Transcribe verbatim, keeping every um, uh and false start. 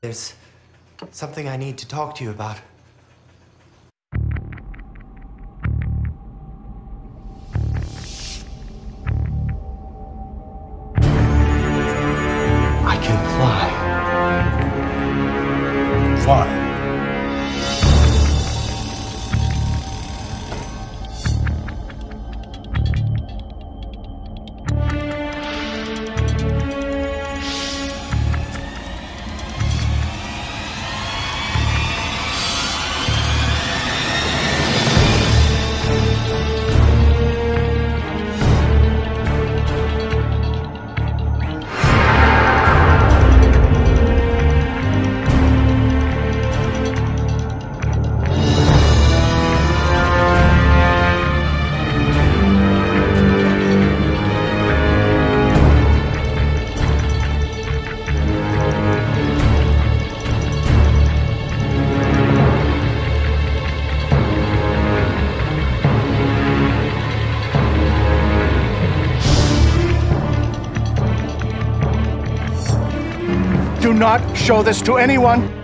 There's something I need to talk to you about. I can fly. Fly. Do not show this to anyone.